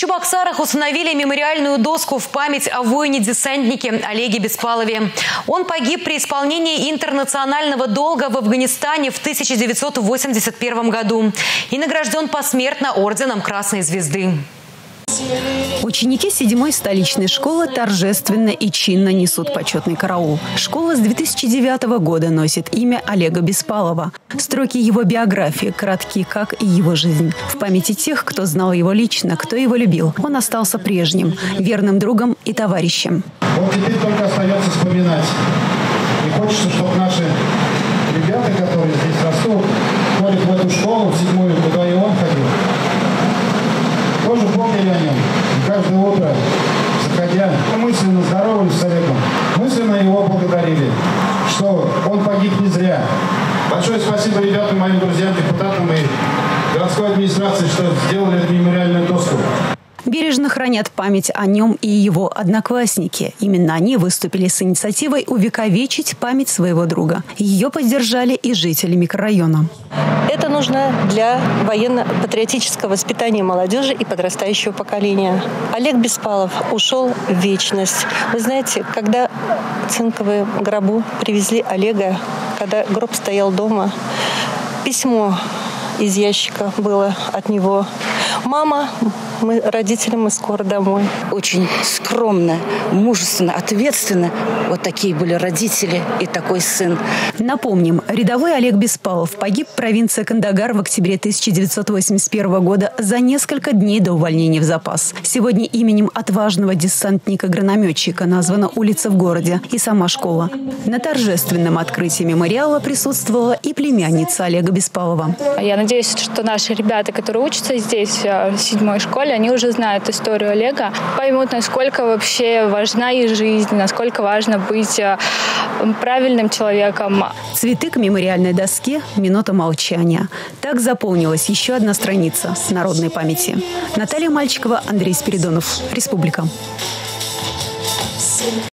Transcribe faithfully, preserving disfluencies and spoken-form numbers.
Чебоксарах установили мемориальную доску в память о воине-десантнике Олеге Беспалове. Он погиб при исполнении интернационального долга в Афганистане в тысяча девятьсот восемьдесят первом году и награжден посмертно орденом Красной Звезды. Ученики седьмой столичной школы торжественно и чинно несут почетный караул. Школа с две тысячи девятого года носит имя Олега Беспалова. Строки его биографии кратки, как и его жизнь. В памяти тех, кто знал его лично, кто его любил, он остался прежним, верным другом и товарищем. Вот теперь только остается вспоминать. И хочется, чтобы наши ребята, которые здесь растут, ходят в эту школу, в седьмую, куда и он ходил, тоже помнили о нем. И каждое утро, заходя, мысленно здоровались с Олегом, мысленно его благодарили, что он погиб не зря. Большое спасибо ребятам, моим друзьям, депутатам и городской администрации, что сделали эту мемориальную доску. Бережно хранят память о нем и его одноклассники. Именно они выступили с инициативой увековечить память своего друга. Ее поддержали и жители микрорайона. Это нужно для военно-патриотического воспитания молодежи и подрастающего поколения. Олег Беспалов ушел в вечность. Вы знаете, когда в цинковое гробу привезли Олега, когда гроб стоял дома, письмо из ящика было от него. «Мама, мы, родители, мы скоро домой». Очень скромно, мужественно, ответственно. Вот такие были родители и такой сын. Напомним, рядовой Олег Беспалов погиб в провинции Кандагар в октябре тысяча девятьсот восемьдесят первого года за несколько дней до увольнения в запас. Сегодня именем отважного десантника-гранатометчика названа улица в городе и сама школа. На торжественном открытии мемориала присутствовала и племянница Олега Беспалова. Я надеюсь, что наши ребята, которые учатся здесь, в седьмой школе, они уже знают историю Олега, поймут, насколько вообще важна их жизнь, насколько важно быть правильным человеком. Цветы к мемориальной доске – минута молчания. Так заполнилась еще одна страница народной памяти. Наталья Мальчикова, Андрей Спиридонов. Республика.